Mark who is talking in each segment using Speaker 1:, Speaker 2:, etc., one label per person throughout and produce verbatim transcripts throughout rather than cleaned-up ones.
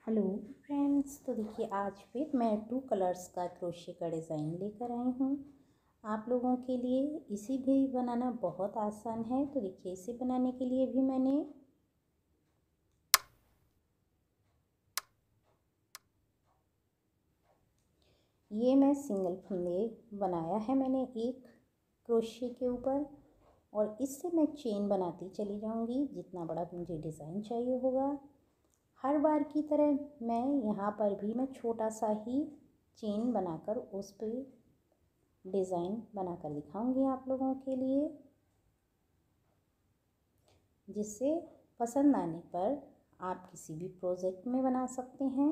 Speaker 1: Hello friends, तो देखिए आज फिर मैं टू कलर्स का क्रोशे का डिज़ाइन लेकर आई हूँ आप लोगों के लिए। इसे भी बनाना बहुत आसान है। तो देखिए इसे बनाने के लिए भी मैंने ये मैं सिंगल फंदे बनाया है मैंने एक क्रोशे के ऊपर, और इससे मैं चेन बनाती चली जाऊँगी जितना बड़ा मुझे डिज़ाइन चाहिए होगा। हर बार की तरह मैं यहाँ पर भी मैं छोटा सा ही चेन बनाकर उस पर डिज़ाइन बनाकर दिखाऊंगी आप लोगों के लिए, जिससे पसंद आने पर आप किसी भी प्रोजेक्ट में बना सकते हैं।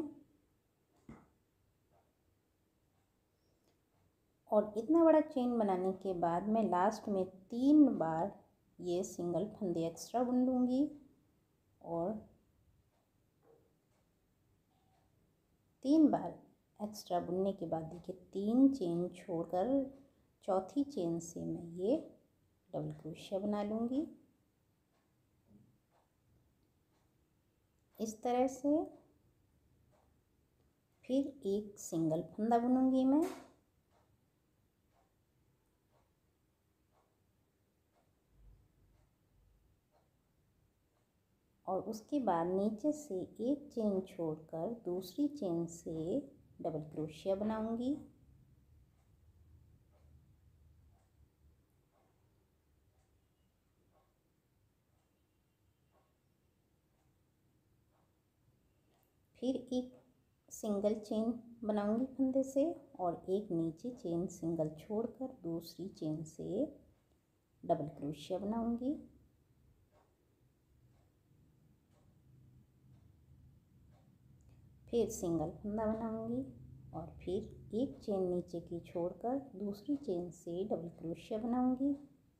Speaker 1: और इतना बड़ा चेन बनाने के बाद मैं लास्ट में तीन बार ये सिंगल फंदे एक्स्ट्रा बुन लूँगी, और तीन बार एक्स्ट्रा बुनने के बाद देखिए तीन चेन छोड़कर चौथी चेन से मैं ये डबल क्रोशिया बना लूँगी इस तरह से। फिर एक सिंगल फंदा बुनूंगी मैं, और उसके बाद नीचे से एक चेन छोड़कर दूसरी चेन से डबल क्रोशिया बनाऊंगी। फिर एक सिंगल चेन बनाऊंगी फंदे से, और एक नीचे चेन सिंगल छोड़कर दूसरी चेन से डबल क्रोशिया बनाऊंगी। फिर सिंगल फंदा बनाऊंगी, और फिर एक चेन नीचे की छोड़कर दूसरी चेन से डबल क्रोशिया बनाऊंगी।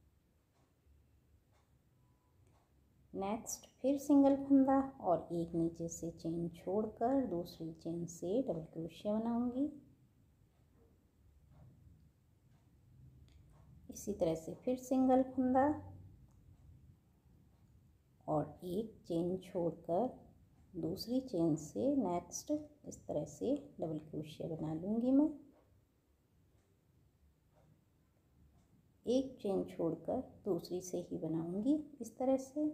Speaker 1: नेक्स्ट फिर सिंगल फंदा, और एक नीचे से चेन छोड़कर दूसरी चेन से डबल क्रोशिया बनाऊंगी। इसी तरह से फिर सिंगल फंदा, और एक चेन छोड़कर दूसरी चेन से नेक्स्ट इस तरह से डबल क्रोशिया बना लूँगी मैं। एक चेन छोड़कर दूसरी से ही बनाऊँगी इस तरह से।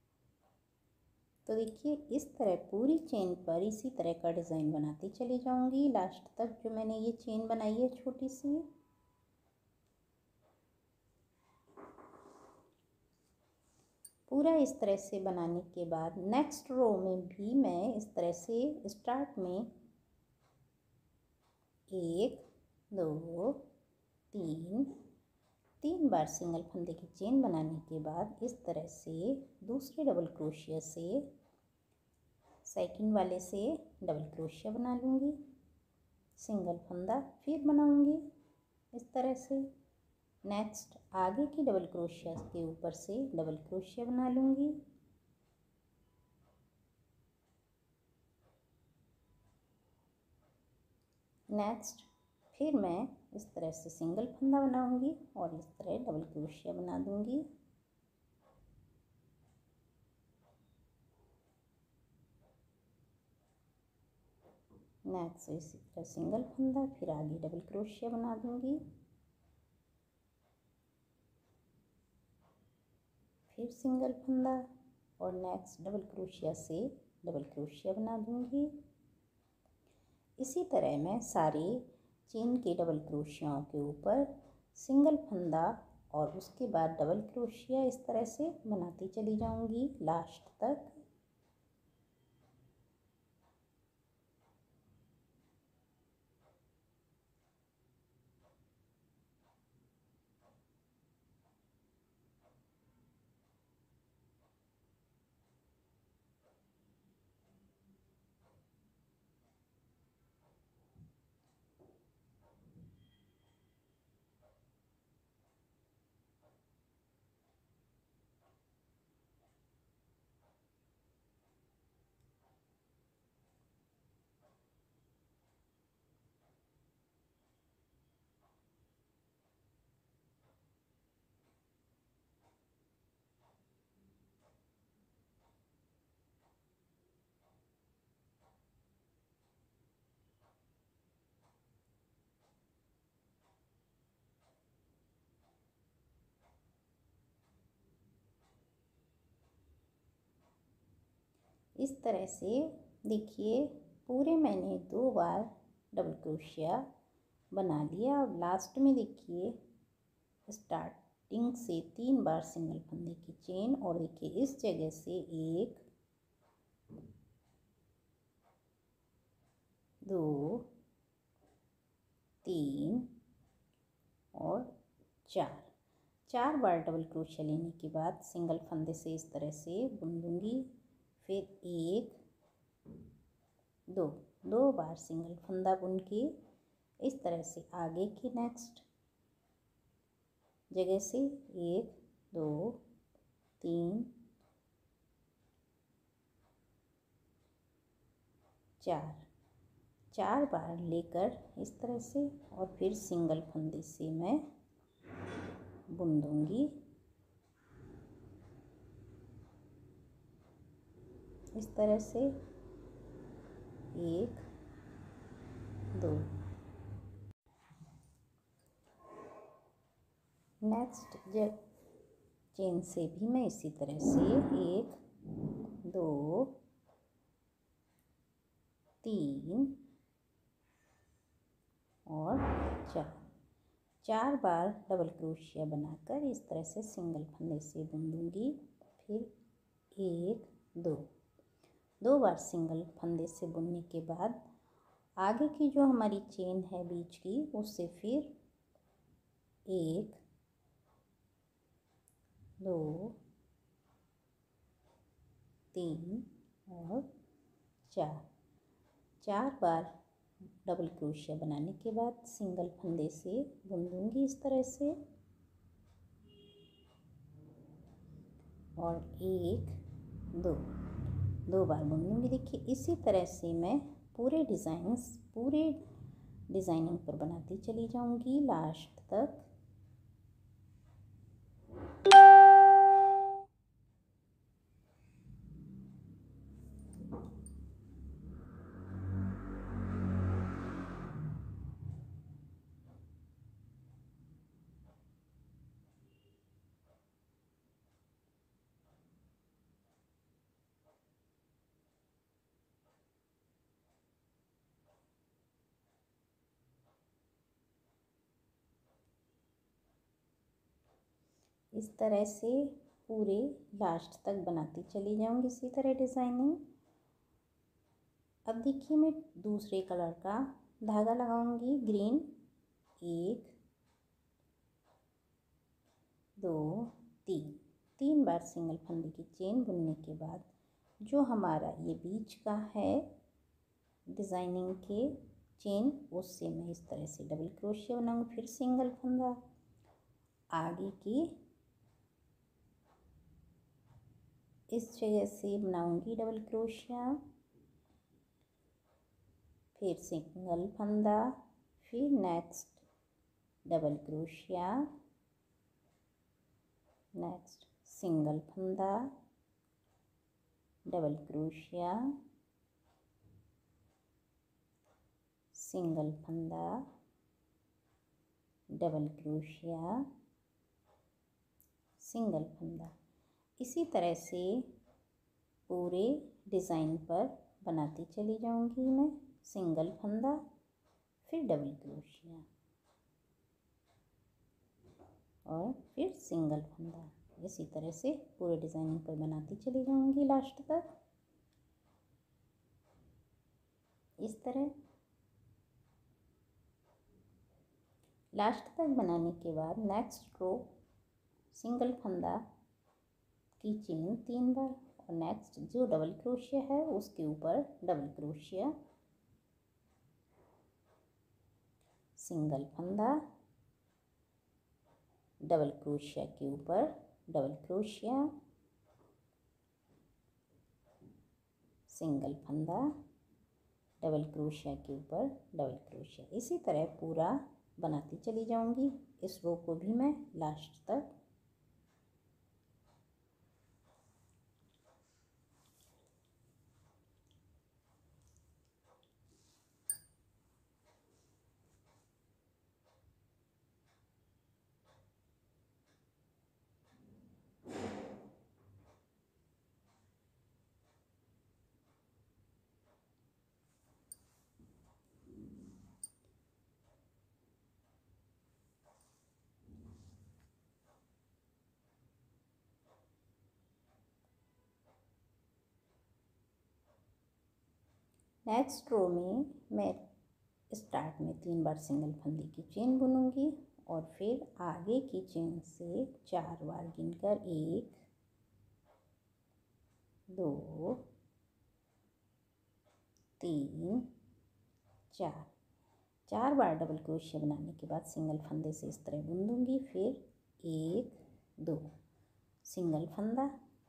Speaker 1: तो देखिए इस तरह पूरी चेन पर इसी तरह का डिज़ाइन बनाती चली जाऊँगी लास्ट तक, जो मैंने ये चेन बनाई है छोटी सी। पूरा इस तरह से बनाने के बाद नेक्स्ट रो में भी मैं इस तरह से स्टार्ट में एक दो तीन तीन बार सिंगल फंदे की चेन बनाने के बाद इस तरह से दूसरे डबल क्रोशिया से सेकंड वाले से डबल क्रोशिया बना लूँगी, सिंगल फंदा फिर बनाऊँगी इस तरह से। नेक्स्ट आगे की डबल क्रोशिया के ऊपर से डबल क्रोशिया बना लूँगी। नेक्स्ट फिर मैं इस तरह से सिंगल फंदा बनाऊँगी और इस तरह डबल क्रोशिया बना दूँगी। नेक्स्ट इसी तरह सिंगल फंदा, फिर आगे डबल क्रोशिया बना दूँगी, फिर सिंगल फंदा, और नेक्स्ट डबल क्रोशिया से डबल क्रोशिया बना दूँगी। इसी तरह मैं सारे चेन के डबल क्रोशियाओं के ऊपर सिंगल फंदा और उसके बाद डबल क्रोशिया इस तरह से बनाती चली जाऊँगी लास्ट तक। इस तरह से देखिए पूरे मैंने दो बार डबल क्रोशिया बना लिया। और लास्ट में देखिए स्टार्टिंग से तीन बार सिंगल फंदे की चेन, और देखिए इस जगह से एक, दो, तीन और चार चार बार डबल क्रोशिया लेने के बाद सिंगल फंदे से इस तरह से बुन दूंगी। फिर एक, दो दो बार सिंगल फंदा बुन के इस तरह से आगे की नेक्स्ट जगह से एक, दो, तीन, चार चार बार लेकर इस तरह से, और फिर सिंगल फंदे से मैं बुन दूंगी इस तरह से एक, दो। नेक्स्ट जब चेन से भी मैं इसी तरह से एक, दो, तीन और चार चार बार डबल क्रोशिया बनाकर इस तरह से सिंगल फंदे से बुन दूंगी। फिर एक, दो दो बार सिंगल फंदे से बुनने के बाद आगे की जो हमारी चेन है बीच की, उससे फिर एक, दो, तीन और चार चार बार डबल क्रोशिया बनाने के बाद सिंगल फंदे से बुन दूंगी इस तरह से, और एक, दो दो बार बुन लूँगी। देखिए इसी तरह से मैं पूरे डिज़ाइंस पूरे डिज़ाइनिंग पर बनाती चली जाऊंगी लास्ट तक। इस तरह से पूरे लास्ट तक बनाती चली जाऊंगी इसी तरह डिज़ाइनिंग। अब देखिए मैं दूसरे कलर का धागा लगाऊंगी ग्रीन। एक, दो, तीन तीन बार सिंगल फंदे की चेन बुनने के बाद जो हमारा ये बीच का है डिज़ाइनिंग के चेन, उससे मैं इस तरह से डबल क्रोशिया बनाऊंगी। फिर सिंगल फंदा आगे की इस जगह से बनाऊंगी डबल क्रोशिया, फिर सिंगल फंदा, फिर नेक्स्ट डबल क्रोशिया, नेक्स्ट सिंगल फंदा, डबल क्रोशिया, सिंगल फंदा, डबल क्रोशिया, सिंगल फंदा। इसी तरह से पूरे डिज़ाइन पर बनाती चली जाऊंगी मैं। सिंगल फंदा, फिर डबल क्रोशिया और फिर सिंगल फंदा। इसी तरह से पूरे डिज़ाइनिंग पर बनाती चली जाऊंगी लास्ट तक इस तरह। लास्ट तक बनाने के बाद नेक्स्ट रो सिंगल फंदा की चेन तीन बार, और नेक्स्ट जो डबल क्रोशिया है उसके ऊपर डबल क्रोशिया, सिंगल फंदा, डबल क्रोशिया के ऊपर डबल क्रोशिया, सिंगल फंदा, डबल क्रोशिया के ऊपर डबल क्रोशिया। इसी तरह पूरा बनाती चली जाऊंगी इस रो को भी मैं लास्ट तक। नेक्स्ट रो में मैं स्टार्ट में तीन बार सिंगल फंदे की चेन बुनूंगी और फिर आगे की चेन से चार बार गिनकर एक, दो, तीन, चार चार बार डबल क्रोशिया बनाने के बाद सिंगल फंदे से इस तरह बुन दूंगी। फिर एक, दो सिंगल फंदा,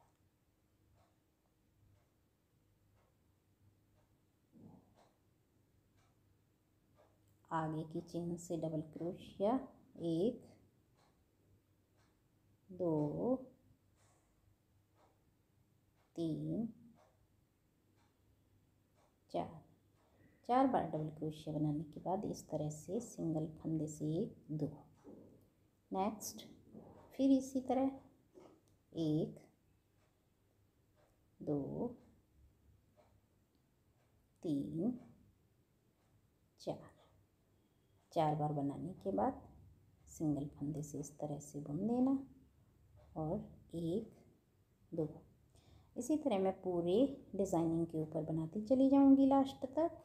Speaker 1: आगे की चेन से डबल क्रोशिया, एक, दो, तीन, चार चार बार डबल क्रोशिया बनाने के बाद इस तरह से सिंगल फंदे से एक, दो। नेक्स्ट फिर इसी तरह एक, दो, तीन, चार चार बार बनाने के बाद सिंगल फंदे से इस तरह से बुन देना और एक, दो। इसी तरह मैं पूरे डिज़ाइनिंग के ऊपर बनाती चली जाऊंगी लास्ट तक।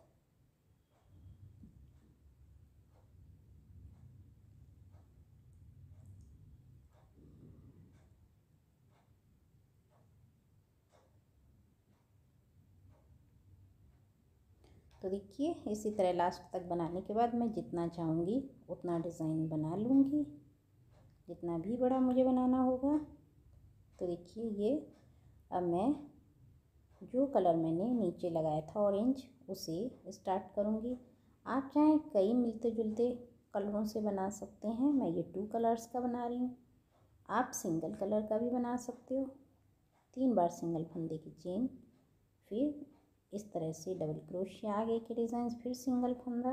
Speaker 1: तो देखिए इसी तरह लास्ट तक बनाने के बाद मैं जितना चाहूँगी उतना डिज़ाइन बना लूँगी, जितना भी बड़ा मुझे बनाना होगा। तो देखिए ये अब मैं जो कलर मैंने नीचे लगाया था ऑरेंज, उसे स्टार्ट करूँगी। आप चाहें कई मिलते जुलते कलरों से बना सकते हैं। मैं ये टू कलर्स का बना रही हूँ, आप सिंगल कलर का भी बना सकते हो। तीन बार सिंगल फंदे की चेन, फिर इस तरह से डबल क्रोशिया आगे के डिज़ाइन, फिर सिंगल फंदा,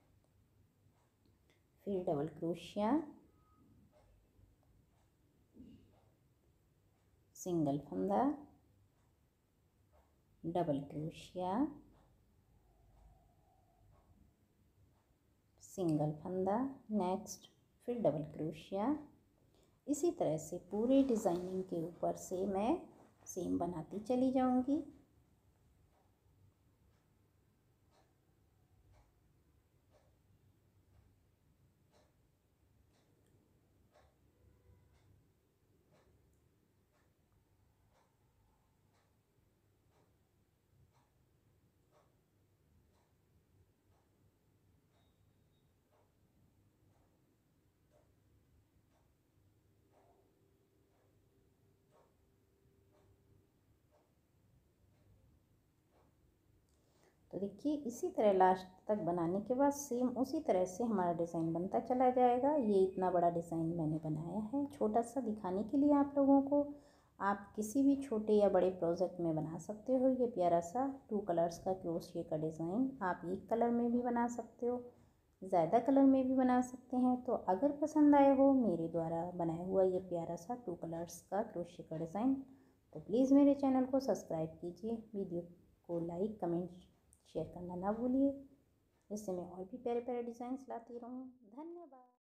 Speaker 1: फिर डबल क्रोशिया, सिंगल फंदा, डबल क्रोशिया, सिंगल फंदा, नेक्स्ट फिर डबल क्रोशिया। इसी तरह से पूरे डिज़ाइनिंग के ऊपर से मैं सेम बनाती चली जाऊंगी। तो देखिए इसी तरह लास्ट तक बनाने के बाद सेम उसी तरह से हमारा डिज़ाइन बनता चला जाएगा। ये इतना बड़ा डिज़ाइन मैंने बनाया है छोटा सा दिखाने के लिए आप लोगों को। आप किसी भी छोटे या बड़े प्रोजेक्ट में बना सकते हो। ये प्यारा सा टू कलर्स का क्रोशिया का डिज़ाइन आप एक कलर में भी बना सकते हो, ज़्यादा कलर में भी बना सकते हैं। तो अगर पसंद आए हो मेरे द्वारा बनाया हुआ ये प्यारा सा टू कलर्स का क्रोशिया का डिज़ाइन, तो प्लीज़ मेरे चैनल को सब्सक्राइब कीजिए, वीडियो को लाइक कमेंट शेयर करना ना भूलिए, जिससे मैं और भी प्यारे प्यारे डिज़ाइंस लाती रहूँ। धन्यवाद।